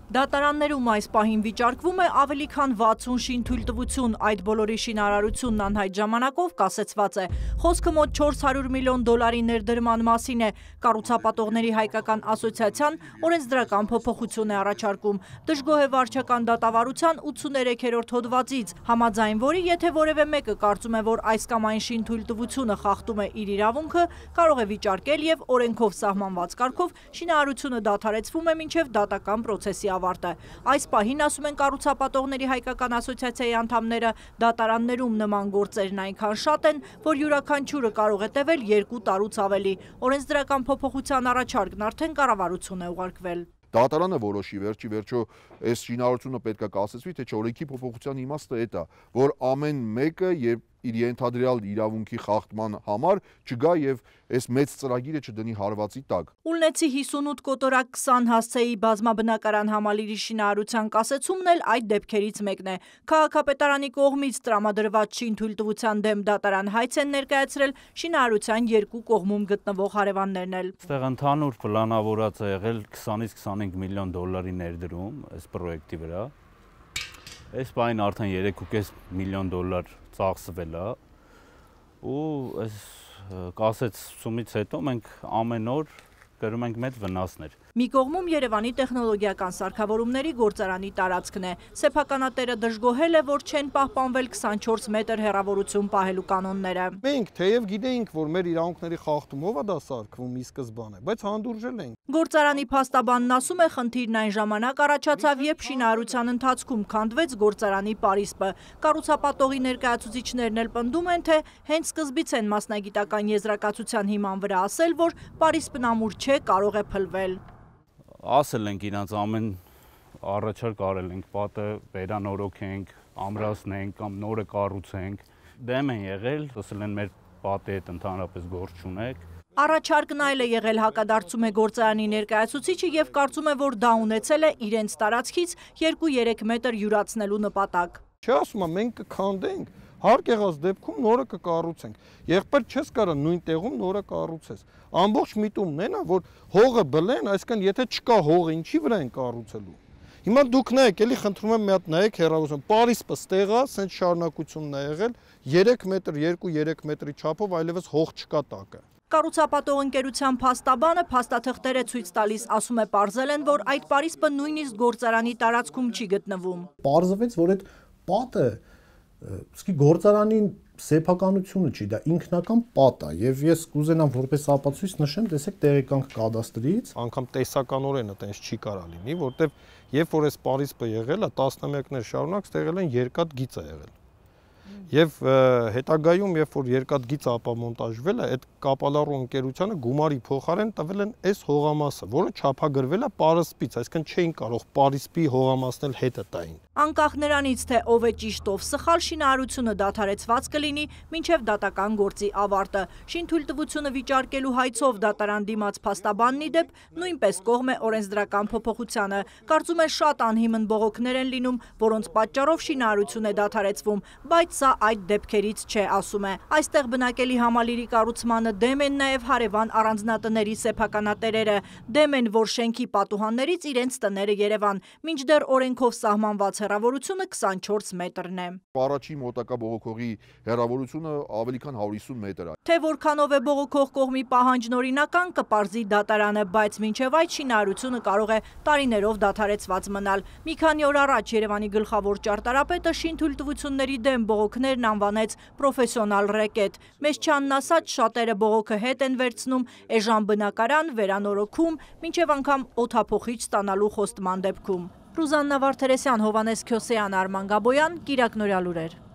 Դատարաններում այս պահին վիճարկվում է ավելի քան 60 շինթույլտվություն, այդ բոլորի շինարարությունն անհայտ ժամանակով կասեցված է։ Խոսքը մոտ 400 միլիոն դոլարի ներդրման մասին է, կառուցապատողների հայկական ասոցիացիան օրենսդրական փոփոխություն է առաջարկում։ Դժգոհ է վարչական դատավարության 83-րդ հոդվածից, համաձայն որի եթե որևէ մեկը կարծում է, որ այս կամ այն շինթույլտվությունը խախտում է իր իրավունքը, կարող է վիճարկել եւ օրենքով սահմանված կարգով շինարարությունը դադարեցվում է մինչեւ դատական պրոցեսի ավարտը։ Այս պահին, ասում են կառուցապատողների հայկական ասոցիացիայի անդամները, դատարաններում նման գործերն այնքան շատ են, որ յուրաքանչյուրը կարող է տևել 2 տարուց ավելի։ Օրենսդրական փոփոխության առաջարկն արդեն կառավարություն է ուղարկվել։ Դատարանը որոշի վերջի վերջո այս շինարարությունը պետք է կասեցվի, թե չէ օրենքի փոփոխության իմաստը է դա, որ ամեն մեկը եւ իր ենթադրյալ իրավունքի խախտման համար չգա եւ այս մեծ ծրագիրը չդնի հարվածի տակ։ Ուլնեցի 58 կոտորակ 20 հասցեի բազմաբնակարան համալիրի շինարարության կասեցումն էլ այդ դեպքերից մեկն է։ Քաղաքապետարանի կողմից տրամադրված շինթույլտվության դեմ դատարան հայց են ներկայացրել շինարարության երկու կողմում գտնվող հարևաններն էլ։ Այստեղ ընդհանուր պլանավորած է եղել 20-ից 25 միլիոն դոլարի ներդրում այս պրոյեկտի վրա։ Այս բանը արդեն 3.5 միլիոն դոլար ծախսվել է ու այս կասեցումից հետո մենք ամեն օր կրում ենք մեծ վնասներ։ Մի կողմում Երևանի տեխնոլոգիական սարքավորումների գործարանի տարածքն է։ Սեփականատերը դժգոհել է, որ չեն պահպանվել 24 մետր հեռավորություն պահելու կանոնները։ Մենք թեև գիտեինք, որ մեր իրավունքների խախտումով է դա սարքվում ի սկզբանե, բայց հանդուրժել ենք։ Գործարանի փաստաբանն ասում է, խնդիրն այն ժամանակ առաջացավ, երբ շինարարության ընթացքում քանդվեց գործարանի պարիսպը։ Կառուցապատողի ներկայացուցիչներն էլ պնդում են, թե հենց սկզբից են մասնագիտական եզրակացության հիման վրա ասել, որ պարիսպն ամուր չէ, կարող է փլվել։ Ասել ենք իրանց ամեն առաջարկ արել ենք, պատը վերանորոգենք, ամրացնենք կամ նորը կառուցենք։ Դեմ են եղել, ասել են մեր պատի հետ ընդհանրապես գործ չունեք։ Առաջարկն այլ է եղել, հակադարձում է գործարանի ներկայացուցիչը եւ կարծում է, որ դա ունեցել է իրենց տարածքից 2-3 մետր յուրացնելու նպատակ։ Չէ, ասում եմ, մենք կքանդենք, հարկ եղած դեպքում նորը կկառուցենք։ Եղբայր չես կարա նույն տեղում նորը կառուցես։ Ամբողջ միտումն է նա, որ հողը բլեն, այսինքն եթե չկա հող, ինչի վրա են կառուցելու։ Հիմա դուք նայեք, էլի խնդրում եմ մի հատ նայեք հեռավորություն, պարիսպը ստեղ է, սենց շարունակությունն է եղել, 3 մետր, 2-3 մետրի չափով այլևս հող չկա տակը։ Կառուցապատող ընկերության փաստաբանը փաստաթղթեր է ցույց տալիս, ասում է պարզել են, որ այդ պարիսպը նույնիսկ գործարանի տարածքում չի գտնվում։ Պարզվեց, որ այդ պատը գործարանի սեփականությունը չի, դա ինքնական պատ է եւ ես կուզենամ որպես ապացույց նշեմ, տեսեք տեղեկանք կադաստրից, անգամ տեսականորեն այտենց չի կարա լինի, որտեվ երբ որ այս պարիսպը եղել է, տասնամյակներ շարունակ ստեղել են երկաթ գիծ է եղել։ Եվ հետագայում, երբ որ երկաթգիծ ապամոնտաժվել է, այդ կապալառու ընկերությանը գումարի փոխարեն տվել են այս հողամասը, որը չափագրվել է պարիսպից, այսինքն չէին կարող պարիսպի հողամասն էլ հետը տային։ Անկախ նրանից, թե ով է ճիշտ, ով սխալ, շինարարությունը դադարեցված կլինի մինչև դատական գործի ավարտը։ Շինթույլտվությունը վիճարկելու հայցով դատարան դիմաց փաստաբանն ի դեպ նույնպես կողմ է օրենսդրական փոփոխությանը։ Կարծում է շատ անհիմն բողոքներ են լինում, որոնց պատճառով շինարարություն է դադարեցվում, բայց սա այդ դեպքերից չէ, ասում է։ Այստեղ բնակելի համալիրի կառուցմանը դեմ են նաև հարևան առանձնատների սեփականատերերը, դեմ են, որ շենքի պատուհաններից իրենց տները Երևան, մինչդեռ օրենքով սահմանված հեռավորությունը 24 մետրն է։ Առաջի մոտակա բողոքողի հեռավորությունը ավելի քան 150 մետր է։ Թե որքանով է բողոքող կողմի պահանջն օրինական, կպարզի դատարանը, բայց մինչև այդ շինարարությունը կարող է տարիներով դադարեցված մնալ։ Մի քանի օր առաջ Երևանի գլխավոր ճարտարապետը շինթույլտվությունների դեմ բողոքներն անվանեց պրոֆեսիոնալ ռեկետ։ Մեջչյանն ասաց, շատերը բողոքը հետ են վերցնում, էժան բնակարան, վերանորոգում, մինչև անգամ օդափոխիչ ստանալու խոստման դեպքում։ Ռուզաննա Վարդերեսյան, Հովհաննես Քյոսեյան, Արման Գաբոյան, Կիրակ Նորյալ լուրեր։